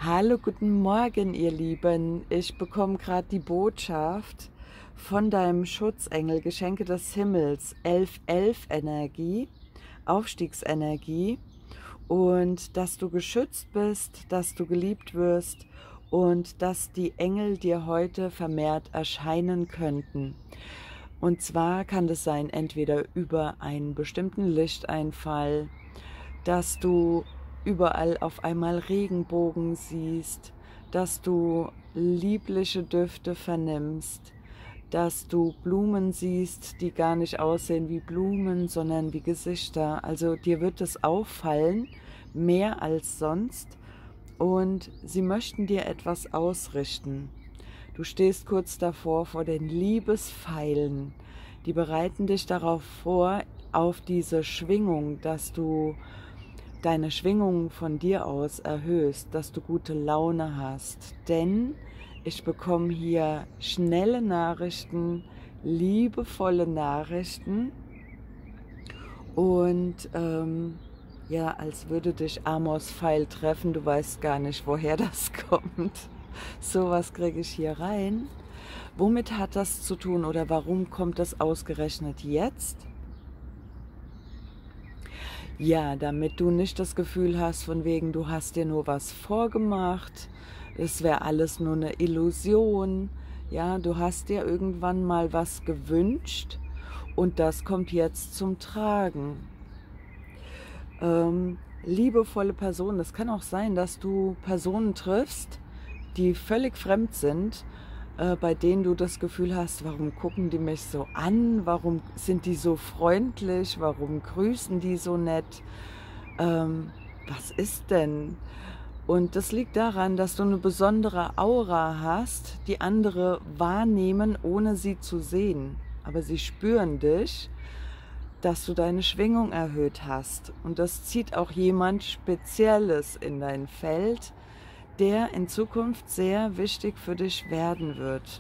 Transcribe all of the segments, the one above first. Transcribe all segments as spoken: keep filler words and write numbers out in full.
Hallo, guten Morgen, ihr Lieben. Ich bekomme gerade die Botschaft von deinem Schutzengel, Geschenke des Himmels, elf elf Energie, Aufstiegsenergie, und dass du geschützt bist, dass du geliebt wirst und dass die Engel dir heute vermehrt erscheinen könnten. Und zwar kann das sein, entweder über einen bestimmten Lichteinfall, dass du überall auf einmal Regenbogen siehst, dass du liebliche Düfte vernimmst, dass du Blumen siehst, die gar nicht aussehen wie Blumen, sondern wie Gesichter. Also dir wird es auffallen, mehr als sonst, und sie möchten dir etwas ausrichten. Du stehst kurz davor vor den Liebespfeilen, die bereiten dich darauf vor, auf diese Schwingung, dass du deine Schwingung von dir aus erhöhst, dass du gute Laune hast. Denn ich bekomme hier schnelle Nachrichten, liebevolle Nachrichten und ähm, ja, als würde dich Amos Pfeil treffen, du weißt gar nicht, woher das kommt. Sowas kriege ich hier rein. Womit hat das zu tun oder warum kommt das ausgerechnet jetzt? Ja, damit du nicht das Gefühl hast, von wegen, du hast dir nur was vorgemacht, es wäre alles nur eine Illusion. Ja, du hast dir irgendwann mal was gewünscht und das kommt jetzt zum Tragen. Ähm, liebevolle Personen, es kann auch sein, dass du Personen triffst, die völlig fremd sind, äh, bei denen du das Gefühl hast, warum gucken die mich so an, warum sind die so freundlich, warum grüßen die so nett, ähm, was ist denn? Und das liegt daran, dass du eine besondere Aura hast, die andere wahrnehmen, ohne sie zu sehen. Aber sie spüren dich, dass du deine Schwingung erhöht hast. Und das zieht auch jemand Spezielles in dein Feld, der in Zukunft sehr wichtig für dich werden wird.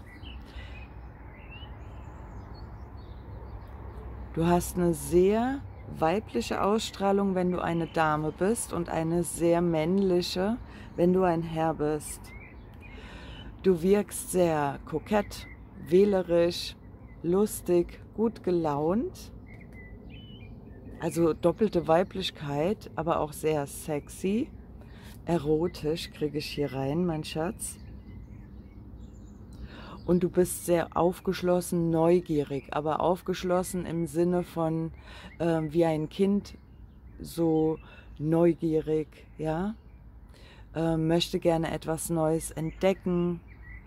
Du hast eine sehr weibliche Ausstrahlung, wenn du eine Dame bist, und eine sehr männliche, wenn du ein Herr bist. Du wirkst sehr kokett, wählerisch, lustig, gut gelaunt. Also doppelte Weiblichkeit, aber auch sehr sexy. Erotisch kriege ich hier rein, mein Schatz. Und du bist sehr aufgeschlossen, neugierig, aber aufgeschlossen im Sinne von äh, wie ein Kind, so neugierig, ja. Äh, möchte gerne etwas Neues entdecken.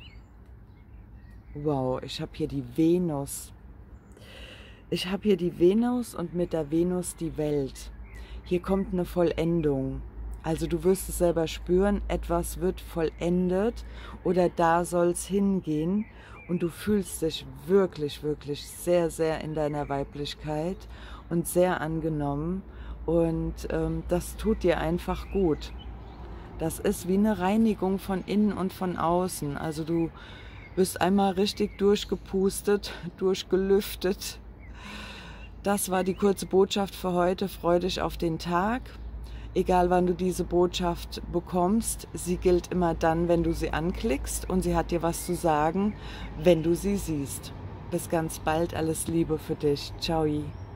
Wow, ich habe hier die Venus. Ich habe hier die Venus und mit der Venus die Welt. Hier kommt eine Vollendung. Also du wirst es selber spüren, etwas wird vollendet oder da soll es hingehen, und du fühlst dich wirklich, wirklich sehr, sehr in deiner Weiblichkeit und sehr angenommen, und ähm, das tut dir einfach gut. Das ist wie eine Reinigung von innen und von außen. Also du bist einmal richtig durchgepustet, durchgelüftet. Das war die kurze Botschaft für heute. Freu dich auf den Tag. Egal wann du diese Botschaft bekommst, sie gilt immer dann, wenn du sie anklickst, und sie hat dir was zu sagen, wenn du sie siehst. Bis ganz bald, alles Liebe für dich. Ciao.